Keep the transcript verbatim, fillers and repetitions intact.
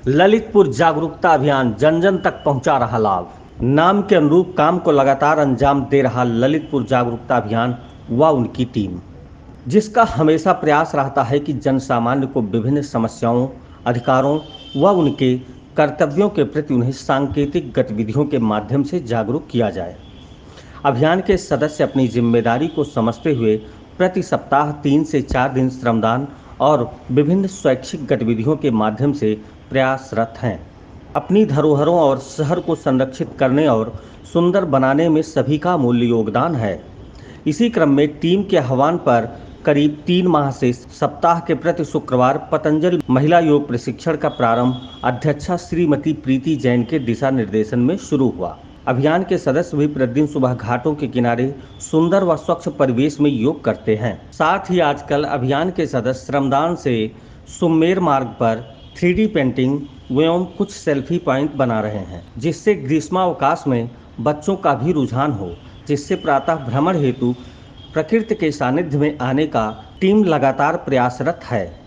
ललितपुर जागरूकता अभियान जन जन तक पहुंचा रहा लाभ। नाम के अनुरूप काम को लगातार अंजाम दे रहा ललितपुर जागरूकता अभियान व उनकी टीम, जिसका हमेशा प्रयास रहता है कि जन सामान्य को विभिन्न समस्याओं, अधिकारों व उनके कर्तव्यों के प्रति उन्हें सांकेतिक गतिविधियों के माध्यम से जागरूक किया जाए। अभियान के सदस्य अपनी जिम्मेदारी को समझते हुए प्रति सप्ताह तीन से चार दिन श्रमदान और विभिन्न स्वैच्छिक गतिविधियों के माध्यम से प्रयासरत हैं। अपनी धरोहरों और शहर को संरक्षित करने और सुंदर बनाने में सभी का मूल्य योगदान है। इसी क्रम में टीम के आह्वान पर करीब तीन माह से सप्ताह के प्रति शुक्रवार पतंजलि महिला योग प्रशिक्षण का प्रारंभ अध्यक्षा श्रीमती प्रीति जैन के दिशा निर्देशन में शुरू हुआ। अभियान के सदस्य भी प्रतिदिन सुबह घाटों के किनारे सुंदर व स्वच्छ परिवेश में योग करते हैं। साथ ही आजकल अभियान के सदस्य श्रमदान से सुमेर मार्ग पर थ्री डी पेंटिंग एवं कुछ सेल्फी पॉइंट बना रहे हैं, जिससे ग्रीष्मावकाश में बच्चों का भी रुझान हो, जिससे प्रातः भ्रमण हेतु प्रकृति के सानिध्य में आने का टीम लगातार प्रयासरत है।